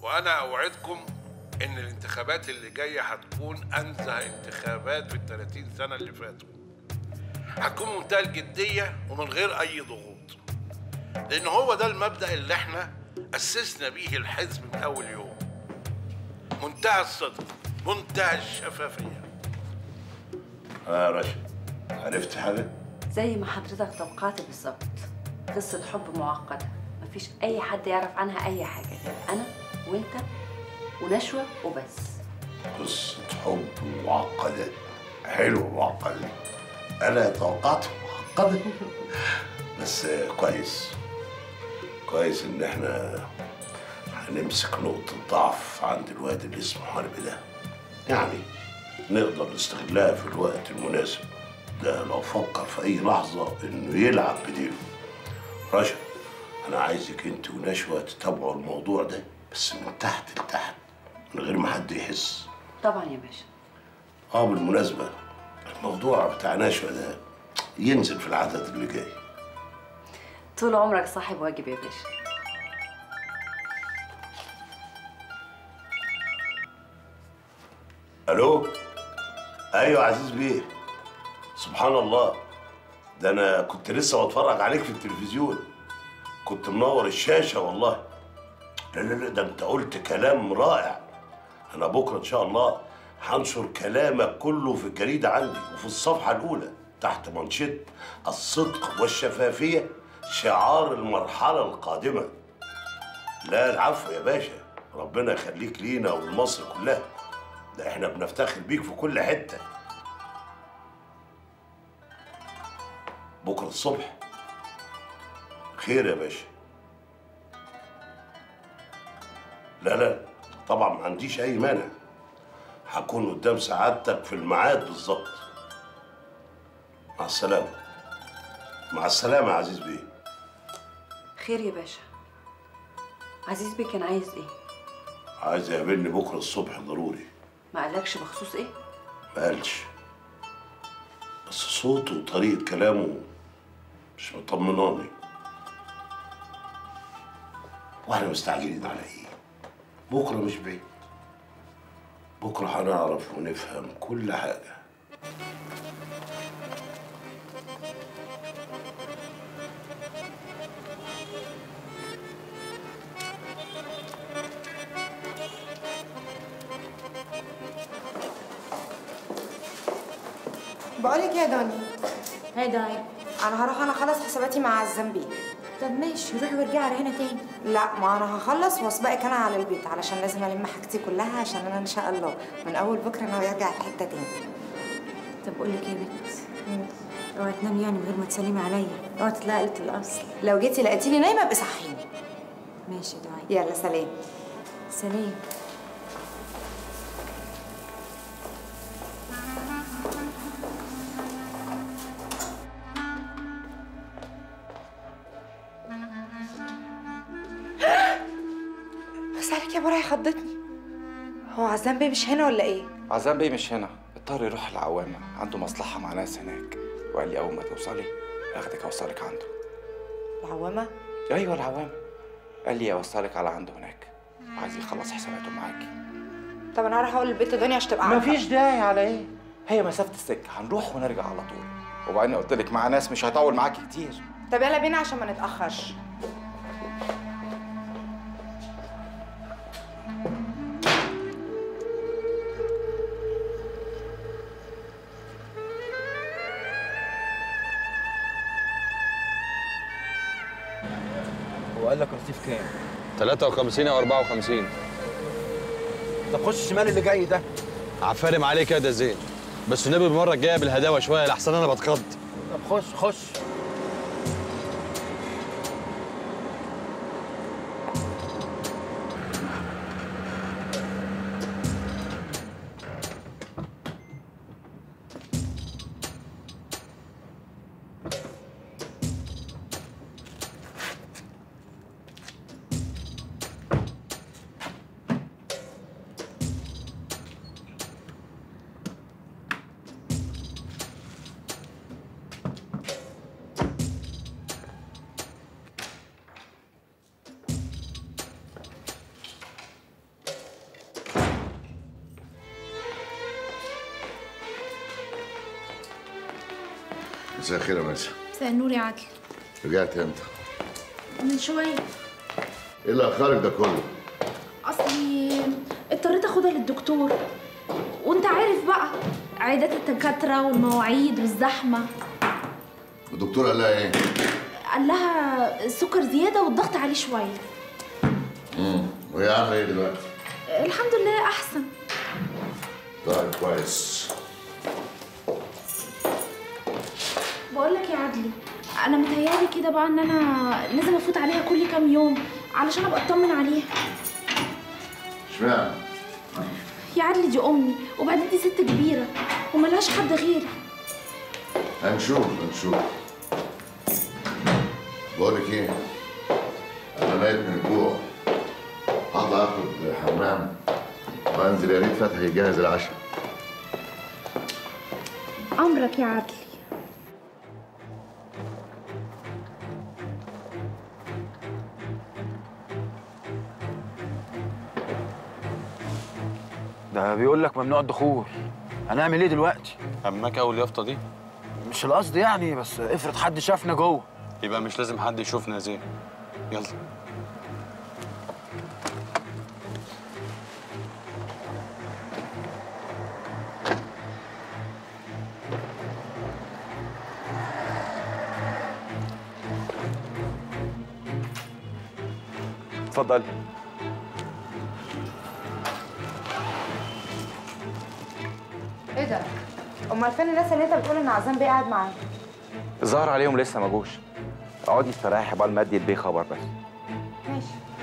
وانا اوعدكم ان الانتخابات اللي جايه هتكون انزه انتخابات في ال30 سنه اللي فاتوا. هتكون منتهى الجديه ومن غير اي ضغوط، لان هو ده المبدا اللي احنا اسسنا بيه الحزب من اول يوم. منتهى الصدق، منتهى الشفافيه. يا رشا، عرفت حاجه؟ زي ما حضرتك توقعت بالظبط. قصة حب معقدة، مفيش أي حد يعرف عنها أي حاجة غير أنا وأنت ونشوى وبس. قصة حب معقدة، حلو معقدة. أنا توقعت معقدة بس كويس. كويس إن إحنا هنمسك نقطة ضعف عند الواد اللي اسمه حرب ده، يعني نقدر نستغلها في الوقت المناسب. ده لو فكر في أي لحظة إنه يلعب بديله. رشا، أنا عايزك أنت ونشوى تتابعوا الموضوع ده بس من تحت لتحت من غير ما حد يحس. طبعا يا باشا. بالمناسبة الموضوع بتاع نشوى ده ينزل في العدد اللي جاي. طول عمرك صاحب واجب يا باشا. الو. ايوه عزيز بيه. سبحان الله، ده انا كنت لسه بتفرج عليك في التلفزيون، كنت منور الشاشه والله. لا لا لا، ده انت قلت كلام رائع. انا بكره ان شاء الله هنشر كلامك كله في الجريده عندي وفي الصفحه الاولى تحت منشط الصدق والشفافيه شعار المرحله القادمه. لا العفو يا باشا، ربنا يخليك لينا ولمصر كلها، ده احنا بنفتخر بيك في كل حته. بكره الصبح خير يا باشا. لا لا طبعا ما عنديش اي مانع، هكون قدام سعادتك في الميعاد بالظبط. مع السلامه. مع السلامه يا عزيز بيه. خير يا باشا. عزيز بيه كان عايز ايه؟ عايز يقابلني بكره الصبح ضروري. ما قالكش بخصوص ايه؟ ما قالش، بس صوته وطريقه كلامه مش مطمناني. واحنا مستعجلين على ايه؟ بكره مش بعيد، بكره هنعرف ونفهم كل حاجه. بقولك يا دنيا. هاي داي. انا هروح اخلص حساباتي مع الزنبيل. طب ماشي، روحي وارجعي على هنا تاني. لا، ما انا هخلص واسبقك انا على البيت علشان لازم الم حاجتي كلها، عشان انا ان شاء الله من اول بكره انا هرجع الحته تاني. طب اقول لك ايه يا بنت، اوعي تنامي يعني من غير ما تسلمي عليا، اوعي تطلعي قلة الاصل. لو جيتي لقيتيني نايمه ابقي صحيني. ماشي يا دعاء. يلا سلام. سلام. مسالك يا براي خضتني. هو عزام بيه مش هنا ولا ايه؟ عزام بيه مش هنا، اضطر يروح العوامة، عنده مصلحة مع ناس هناك، وقال لي أول ما توصلي آخدك أوصلك عنده. العوامة؟ أيوه العوامة، قال لي أوصلك على عنده هناك، عايز يخلص حساباته معاكي. طب أنا هروح أقول للبت دنيا عشان تبقى عارفة. مفيش داعي على إيه؟ هي مسافة السكة، هنروح ونرجع على طول، وبعدين قلت لك مع ناس مش هيطول معاكي كتير. طب يلا بينا عشان ما نتأخرش. هو قال لك رصيف كام؟ 53 او 54. طب خش الشمال اللي جاي ده. عفارم عليك يا ده زين، بس النبي المره الجايه بالهداوه شويه لحسن انا بتخض. طب خش. مساء الخير يا مرسى. مساء النور يا عدل. رجعت امتى؟ من شويه. ايه اللي اخرك ده كله؟ اصلي اضطريت اخدها للدكتور، وانت عارف بقى عيادات الدكاتره والمواعيد والزحمه. الدكتور قال لها ايه؟ قال لها السكر زياده والضغط عليه شويه. وهي عامله ايه دلوقتي؟ الحمد لله احسن. طيب كويس. بقول لك يا عدلي، انا متهيالي كده بقى ان انا لازم افوت عليها كل كام يوم علشان ابقى اطمن عليها. اشمعنى؟ يا عدلي دي امي، وبعدين دي ست كبيره وملهاش حد غيري. هنشوف. بقول لك ايه؟ انا ميت من الجوع. هطلع اخد حمام وانزل يا ريت فتحي يجهز العشاء. امرك يا عدلي. ده بيقول لك ممنوع الدخول. هنعمل ايه دلوقتي؟ همك اول اليافطه دي؟ مش القصد يعني، بس افرض حد شافنا جوه. يبقى مش لازم حد يشوفنا يا زين. يلا. اتفضلي. ايه ده؟ امال فين الناس اللي انت بتقول ان عزام بيه قاعد معاهم؟ الظاهر عليهم لسه ما جوش. اقعدي استريحي بقى ما ادي البيه خبر بس. ماشي.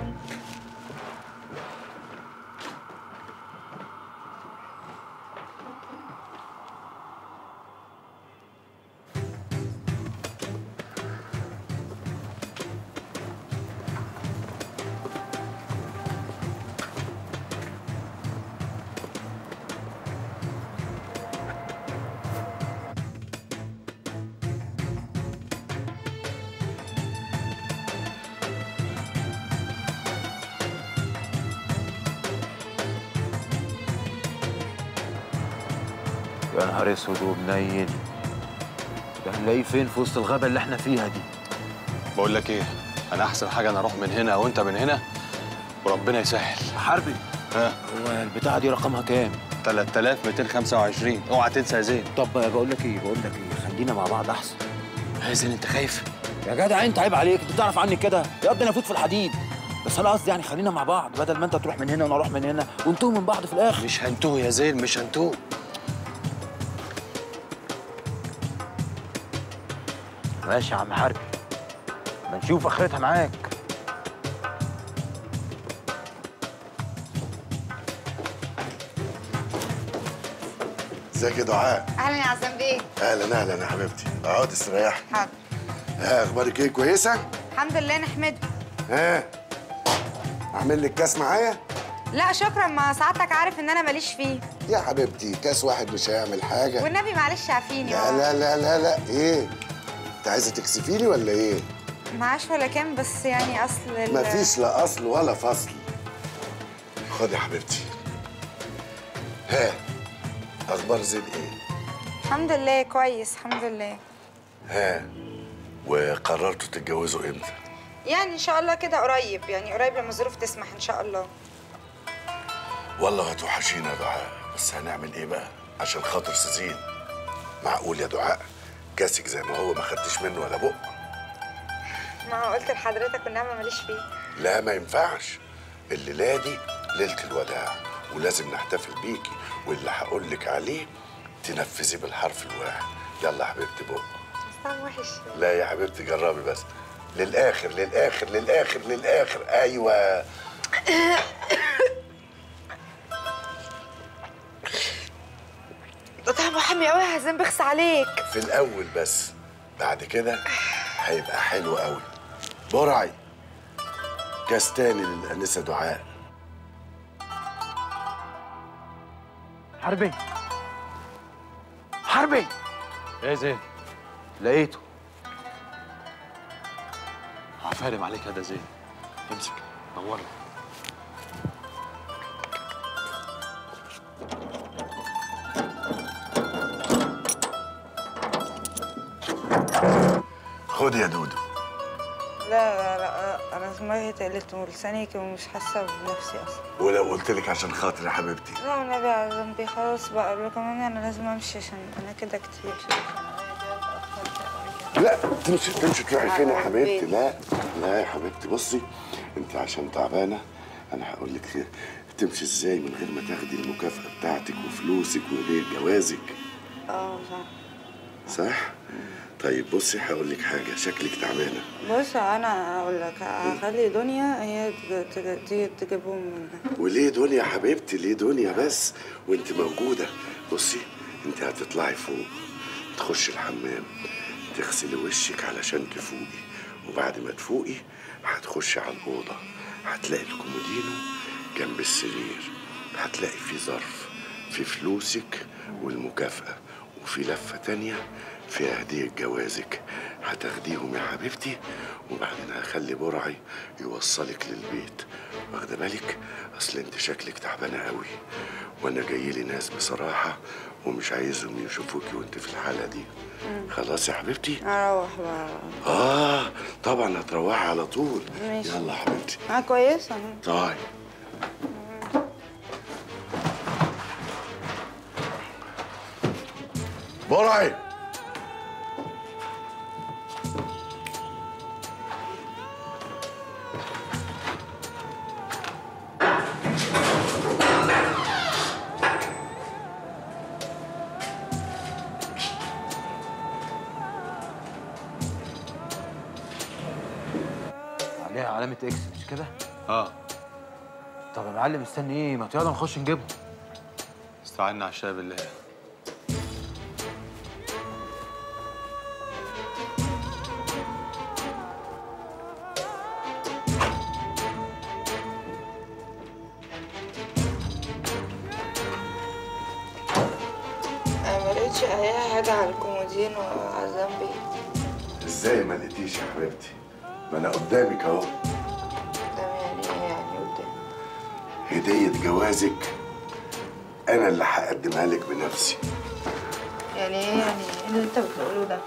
يا نهار اسود ومنيل. ده هنلاقيه فين في وسط الغابه اللي احنا فيها دي؟ بقول لك ايه، انا احسن حاجه انا اروح من هنا وانت من هنا وربنا يسهل. حربي، ها؟ هو البتاعه دي رقمها كام؟ 3225. اوعى تنسى يا زين. طب بقول لك ايه، خلينا مع بعض احسن. يا زين انت خايف؟ يا جدع انت عيب عليك، انت تعرف عني كده يا ابني انا افوت في الحديد. بس انا قصدي يعني خلينا مع بعض بدل ما انت تروح من هنا وانا اروح من هنا ونتوه من بعض في الاخر. مش هنتوه يا زين، مش هنتوه. ماشي يا عم حربي، ما نشوف اخرتها معاك. ازيك يا دعاء؟ اهلا يا عزام بيه. اهلا يا حبيبتي. اقعدي استريحي. حاضر. ها اخبارك ايه؟ كويسه؟ الحمد لله نحمده. ها اعمل لك كاس معايا؟ لا شكرا، ما سعادتك عارف ان انا ماليش فيه. يا حبيبتي كاس واحد مش هيعمل حاجه. والنبي معلش عافيني. لا ايه؟ انت عايزه تكسفيني ولا ايه؟ معاش ولا كام، بس يعني اصل مفيش لا اصل ولا فصل. خدي يا حبيبتي. ها اخبار زين ايه؟ الحمد لله كويس الحمد لله. ها وقررتوا تتجوزوا امتى؟ يعني ان شاء الله كده قريب، يعني قريب لما الظروف تسمح ان شاء الله. والله هتوحشينا يا دعاء، بس هنعمل ايه بقى عشان خاطر سيزين؟ معقول يا دعاء كاسك زي ما هو ما خدتش منه ولا بق؟ ما قلت لحضرتك والنعمه ماليش فيه. لا ما ينفعش، الليله دي ليله الوداع ولازم نحتفل بيكي، واللي هقول لك عليه تنفذي بالحرف الواحد. يلا يا حبيبتي بق. طعم وحش. لا يا حبيبتي جربي بس. للاخر للاخر للاخر للاخر. ايوه ده طعمه حامي قوي يا هزام، بخس عليك. في الاول بس، بعد كده هيبقى حلو قوي. برعي كاس تاني للانسه دعاء. حربي حربي. ايه زين؟ لقيته. عفارم عليك هذا زين. امسك نورنا. خد يا دودو. لا انا دماغي تقلت ولساني ومش حاسه بنفسي اصلا. ولو قلت لك عشان خاطري يا حبيبتي؟ لا النبي على ذنبي خلاص بقى، وكمان انا لازم امشي عشان انا كده كتير. لا تمشي تروحي فين يا حبيبتي؟ لا يا حبيبتي بصي، انت عشان تعبانه انا هقول لك تمشي ازاي من غير ما تاخدي المكافاه بتاعتك وفلوسك وغير جوازك. صح؟ طيب بصي هقول لك حاجه، شكلك تعبانه. بص انا هقول لك هخلي دنيا هي تيجي تجيبهم منها. وليه دنيا يا حبيبتي؟ ليه دنيا بس وانت موجوده؟ بصي انت هتطلعي فوق، تخشي الحمام، تغسلي وشك علشان تفوقي، وبعد ما تفوقي هتخشي على الاوضه، هتلاقي الكومودينو جنب السرير، هتلاقي فيه ظرف في فلوسك والمكافاه، وفي لفه تانيه فيها هديه جوازك، هتاخديهم يا حبيبتي، وبعدين هخلي برعي يوصلك للبيت. واخده بالك؟ اصل انت شكلك تعبانه قوي، وانا جاي لي ناس بصراحه ومش عايزهم يشوفوكي وانت في الحاله دي. خلاص يا حبيبتي؟ اروح بقى. طبعا هتروحي على طول. ماشي. يلا يا حبيبتي. كويسه. طيب برعي. عليها علامة اكس مش كده؟ طب يا معلم مستني ايه؟ ما يلا نخش نجيبهم. استعنا على الشاي بالله. انا ما لقيتش اي حاجه على الكومودين وعلى ذنبي. ازاي ما لقيتيش يا حبيبتي؟ ما انا قدامك اهو. قدامي يعني قدامي؟ هدية جوازك انا اللي هقدمها لك بنفسي. يعني ايه يعني اللي انت بتقوله ده؟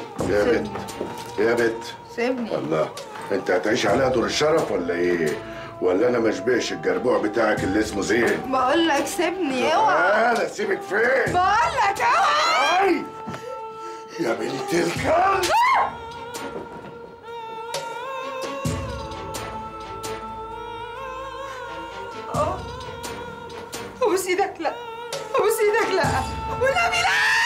يا بت سيبني. الله، انت هتعيش عليها دور الشرف ولا ايه؟ ولا انا مشبهش الجربوع بتاعك اللي اسمه زين؟ بقول لك سيبني. اوعى. انا سيبك فين؟ بقول لك اوعى. يا بنت الكلب. ابوس ايدك لا، ابوس ايدك لا، والنبي لا.